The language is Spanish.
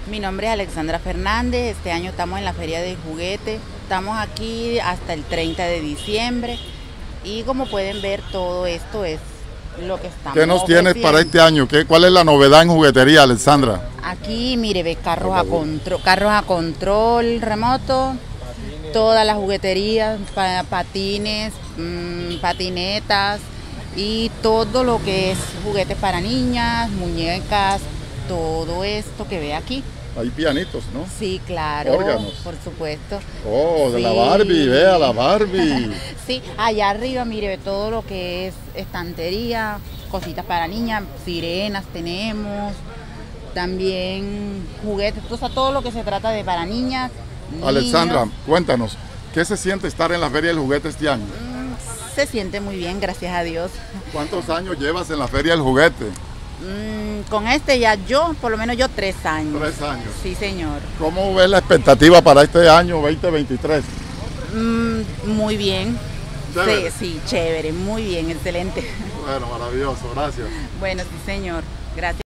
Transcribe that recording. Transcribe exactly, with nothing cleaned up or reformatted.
Mi nombre es Alexandra Fernández, este año estamos en la Feria del Juguete, estamos aquí hasta el treinta de diciembre y como pueden ver todo esto es lo que estamos ¿Qué nos tienes ofreciendo para este año? ¿Qué, ¿Cuál es la novedad en juguetería, Alexandra? Aquí, mire, ve carros a control, carros a control remoto, todas las jugueterías, pa- patines, mmm, patinetas y todo lo que es juguetes para niñas, muñecas, todo esto que ve aquí. Hay pianitos, ¿no? Sí, claro, Órganos. por supuesto. Oh, de Sí. la Barbie, vea la Barbie. Sí, allá arriba, mire, ve todo lo que es estantería, cositas para niñas, sirenas tenemos, también juguetes, o sea, todo lo que se trata de para niñas, niños. Alexandra, cuéntanos, ¿qué se siente estar en la Feria del Juguete este año? Mm, Se siente muy bien, gracias a Dios. ¿Cuántos años llevas en la Feria del Juguete? Mm, Con este ya yo, por lo menos yo tres años. Tres años. Sí, señor. ¿Cómo ves la expectativa para este año veinte veintitrés? Mm, Muy bien. Chévere. Sí, sí, chévere, muy bien, excelente. Bueno, maravilloso, gracias. Bueno, sí, señor. Gracias.